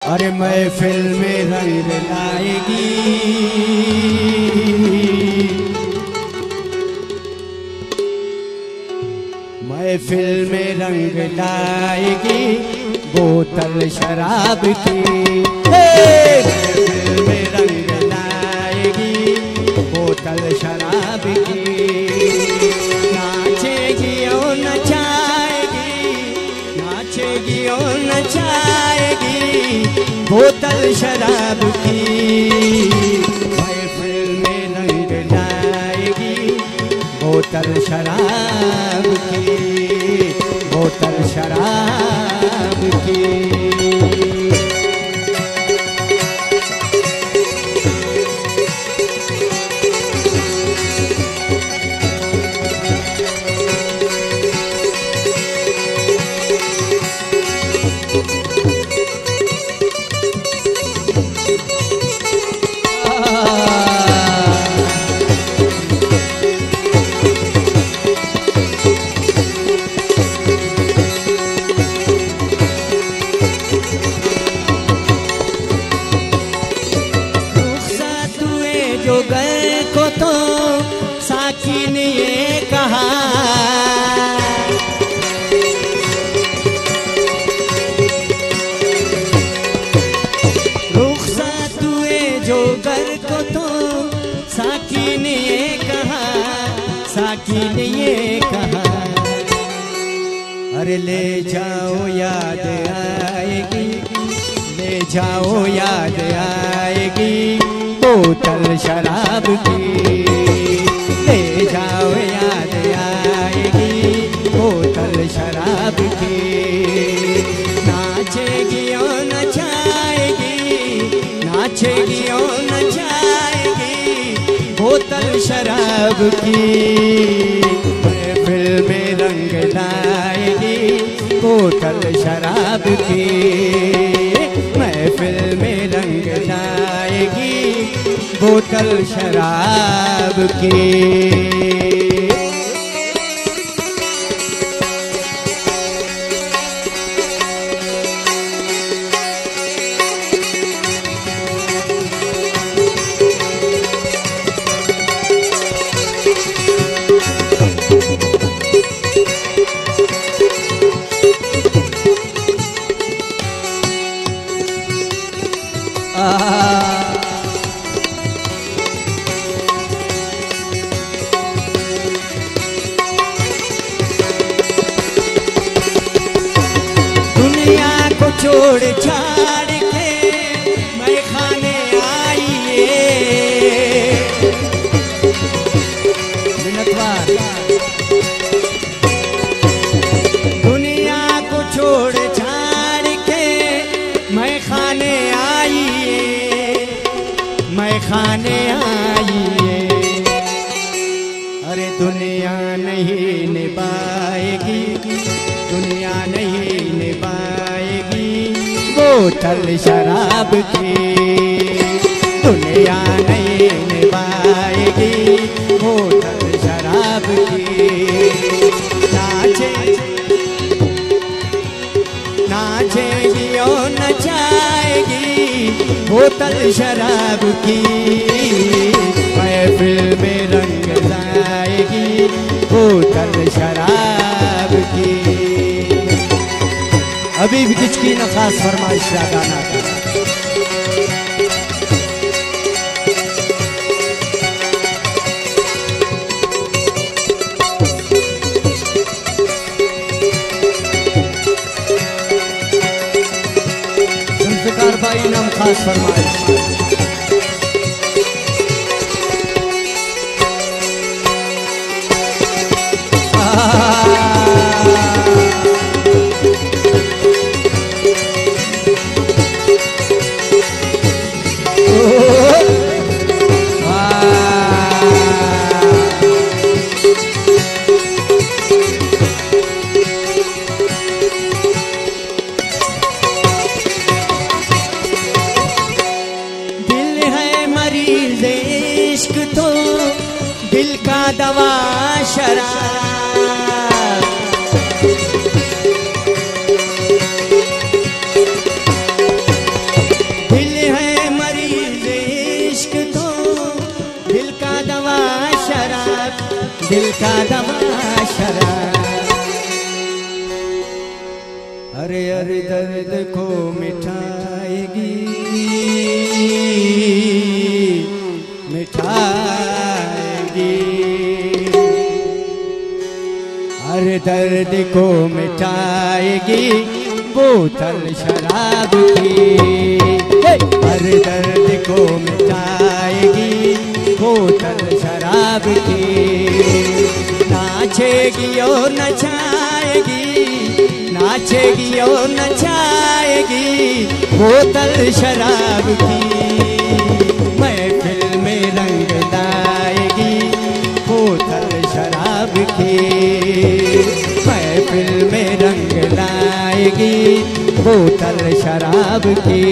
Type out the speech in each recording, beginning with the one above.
अरे महफिल में रंग लाएगी, महफिल में रंग लाएगी बोतल शराब की। महफिल में रंग लाएगी बोतल शराब की। नाचेगी और नचाएगी, नाचेगी और नचाएगी बोतल शराब की। महफिल में रंग लाएगी बोतल शराब की, बोतल शराब की। जो गए को तो साकी ने ये कहा, रुखसत हुए जो घर को तो साकी ने ये कहा, साकी ने ये कहा। अरे ले जाओ याद आएगी, ले जाओ याद आएगी बोतल शराब की। ले जाओ याद आएगी बोतल शराब की। नाचेगी और नचाएगी, नाचेगी और नचाएगी बोतल शराब की। महफिल में रंग लाएगी बोतल शराब की। महफिल में रंग लाएगी बोतल शराब की। छोड़ छाड़ के मैं खाने आइए, मिन्नतवार। दुनिया को छोड़ छाड़ के मैं खाने आइए, मैं खाने आइए। अरे दुनिया नहीं निभाएगी, दुनिया नहीं निभाएगी बोतल शराब की। दुनिया नहीं निभाएगी बोतल शराब की। नाचे नाचेगी और नचाएगी बोतल शराब की। महफिल में रंग लाएगी बोतल शराब की। अभी भी किचकी न खास फरमाइश का गाना था। जुल्फिकार भाई नाम खास फरमाइश। दिल का दवा शराब, दिल का दवा शराब। अरे अरे दर्द को मिटाएगी मिटाएगी, अरे दर्द को मिटाएगी बोतल शराब की। अरे दर्द को मिटाएगी बोतल शराब की। नाचेगी और नचाएगी, नाचेगी और नचाएगी बोतल शराब की। महफिल में रंग लाएगी बोतल शराब की। महफिल में रंग लाएगी बोतल शराब की,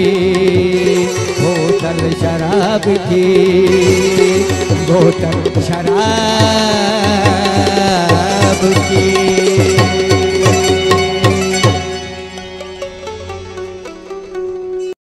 बोतल शराब की, बोतल शराब